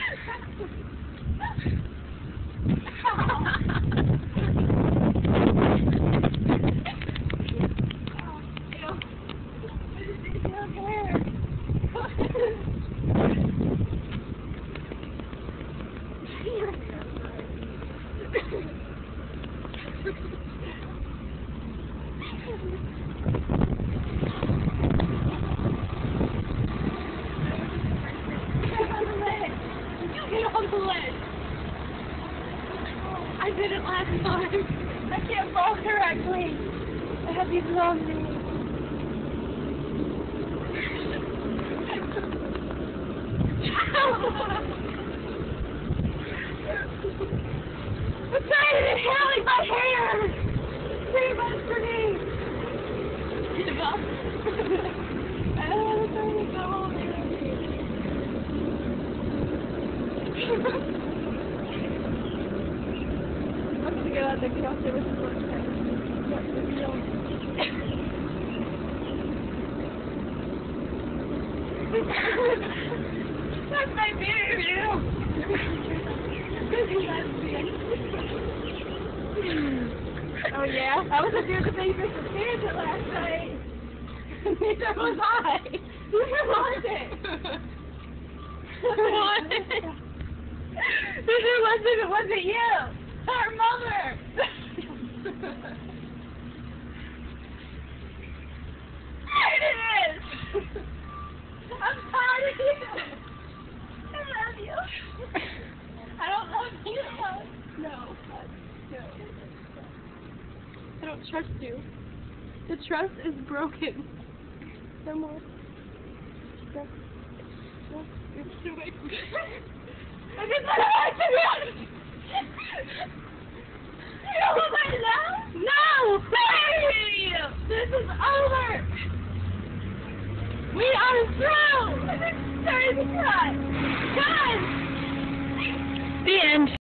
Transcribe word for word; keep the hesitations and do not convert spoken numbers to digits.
I did it last time. I can't fall correctly. I have these long knees. I'm trying to inhale my hair. Three months for me. Give up. I don't want to turn this all I'm going to go out there and get out there with the first time. That's my baby. Oh yeah? I was up there to make Mister Carrotstick last night. Neither was I. Neither was it. What? Neither was it. It wasn't you. Her mother. There it is. I'm tired of you. I love you. I don't love you. No. No. I don't trust you. The trust is broken. No more. Trust. Trust. It's too late. I just want to watch you. You don't want my love? No! Hey! This is over! We are through! I'm starting to cry! God! The end.